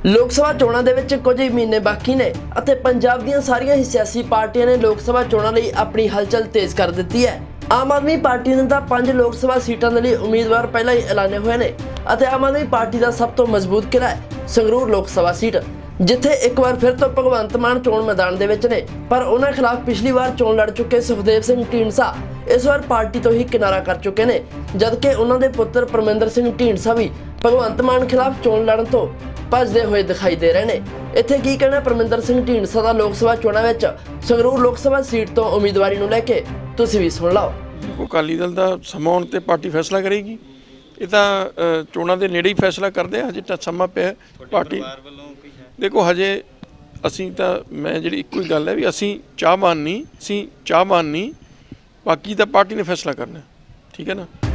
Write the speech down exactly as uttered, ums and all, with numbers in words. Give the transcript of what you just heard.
लोक सभा चोणां दे विच कुछ ही महीने बाकी ने अते पंजाब दीयां सारियां ही सियासी पार्टियां ने लोक सभा चोणां लई अपनी हलचल तेज कर दित्ती है। आम आदमी पार्टी ने तां पंज लोक सभा सीटां दे लई उम्मीदवार पहलां ही ऐलाने हुए ने अते आम आदमी पार्टी दा सब तो मजबूत किला है संगरूर लोक सभा सीट, जिथे एक बार फिर तो भगवंत मान चोण मैदान दे विच ने। पर उन्हां खिलाफ पिछली बार चोण लड़ चुके सुखदेव सिंह ढींडसा इस बार पार्टी तो ही किनारा कर चुके ने, जबकि उन्हां दे पुत्र परमिंदर सिंह ढींडसा भी भगवंत मान खिलाफ चोण लड़न तो भजदे हुए दिखाई दे रहे हैं। इत्थे की कहना परमिंदर सिंह ढींडसा दा लोक सभा चोणां विच संगरूर लोक सभा सीट तो उम्मीदवारी नूं लैके तुसीं भी सुण लओ। अकाली दल दा समां आउण ते पार्टी फैसला करेगी। ये तां चोणां दे नेड़े ही फैसला करदे आ, हजे तां समां पिया पार्टी। देखो हजे असीं तां मैं जिहड़ी इक्को ही गल है भी असीं चाहवान नहीं, असीं चाहवान नहीं, बाकी तां पार्टी ने फैसला करना, ठीक है ना।